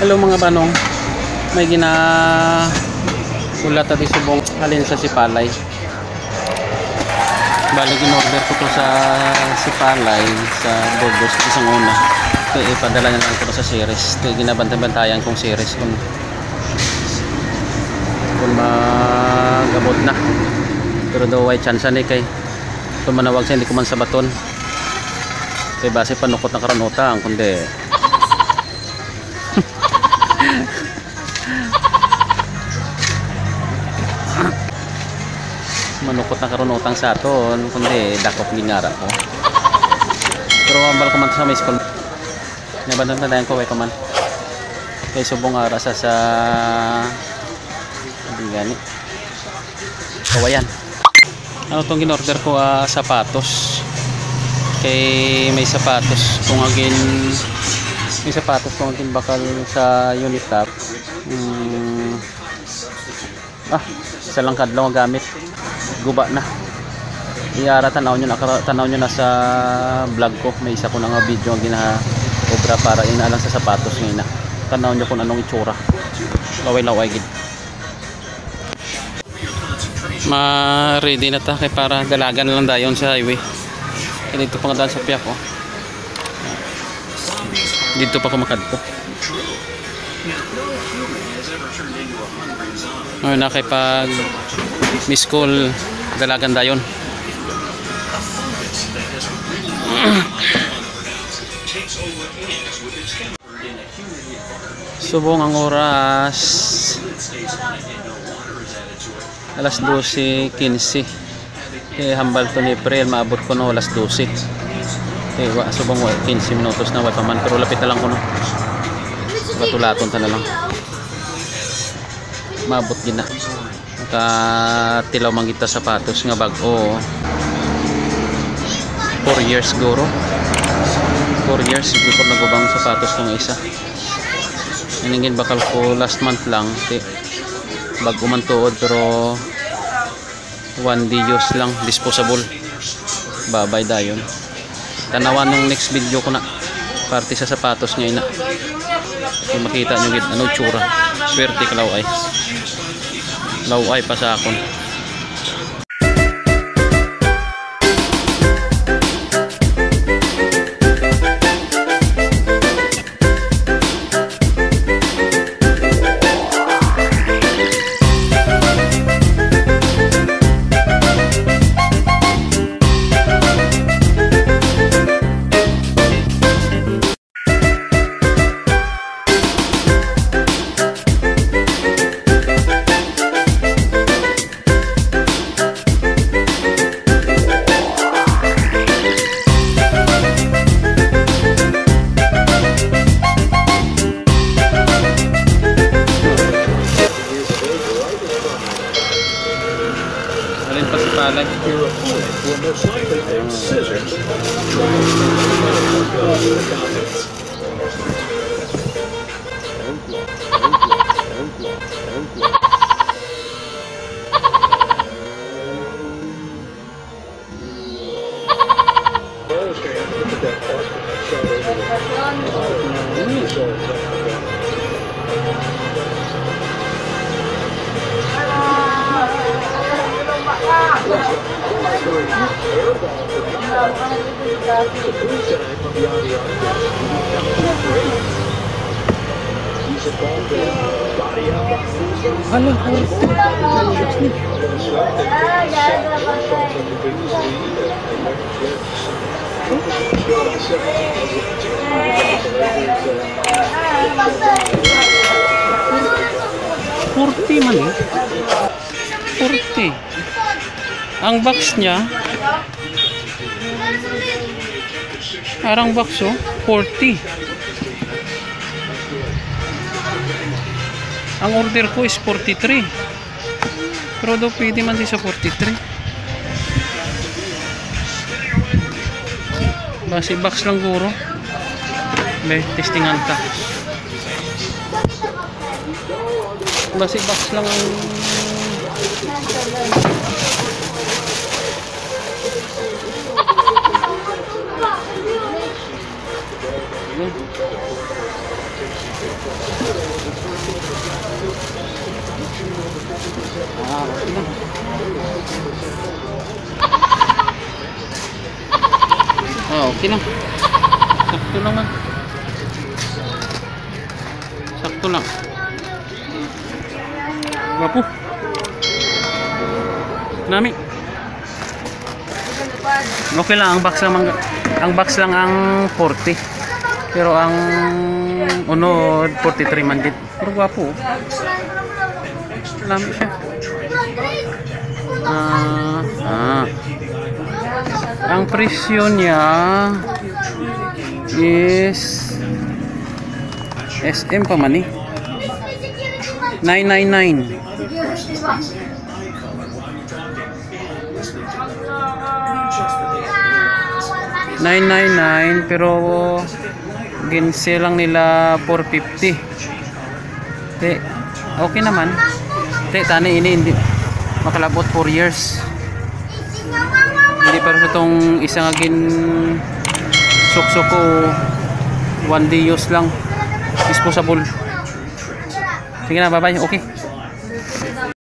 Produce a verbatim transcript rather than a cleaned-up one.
Hello mga banong, may gina ulat at isubong halin sa Sipalay. Bali in-order ko to sa Sipalay sa Burgos isang una. Ito ipadala na lang ko sa series. Ito ginabantay-bantayan kong series kung kung magabot na. Pero daw ay chance ni kay kung manawag siya hindi ko man sa baton. Kay base panukot ng karon utang kundi manukot na karon utang sa aton kundi dakop lingara ko. Pero ambal ko man sa may school nabandan na dayon ko way kaman kay subong ara sa sa hindi gani kawayan. Ano tong ginorder ko uh, sapatos kay may sapatos kung agin may sapatos kung agin bakal sa unit top. hmm. ah isa lang kadlaw gamit guba na. Iyara tanaw nyo na tanaw nyo na sa vlog ko, may isa ko na nga video ang gina-obra para inaalang sa sapatos ngayon na tanaw nyo kung anong itsura laway-laway gid. Ma ready na ta kay para dalagan na lang dayon sa highway. Kaya dito pa nga daan sa piyak ko, dito pa kumakadto. Ngayon na kay pag miss call dalagan dayon. Subong ang oras alas dose quince. Kaya hambal to ni April maabot ko no alas dose. Kaya wa subong wa quince minutos na wa pa man pero lapit na lang ko no. Batulaton ta na lang. Maabot gina. Katilaw man kita sapatos nga bag-o four years guro. four years before nagubang sapatos kong isa. Iningin bakal ko last month lang ti bag-o man tuod pero one day use lang, disposable. Babay dayon. Tanawan ng next video ko na parte sa sapatos ngayon na. Kung makita nyo gid ano tsura. Swerte ka law ay. Law ay pa sa akon. Pasipalay. Halo, forty man eh. forty. Ang box niya parang box oh, forty. Ang order ko is forty-three. Pero daw pwede man din sa forty-three. Basi box lang guro. May testingan ta. Basi box lang ang hmm. Oh, okay lang. Sakto lang man. Sakto lang. Wapo. Nami. Okay lang ang box lang mang- ang box lang ang forty. Pero ang unod forty-three man gid. Pero wapo. Nami siya. Ah, ah. Ang presyo niya is S M pa man eh. nine ninety-nine. nine ninety-nine pero ginse lang nila four fifty. Te, okay naman. Te, tani ini hindi makalabot four years. Hindi para sa tong isang agin suksok ko one day use lang. Disposable. Sige na, bye bye. Okay.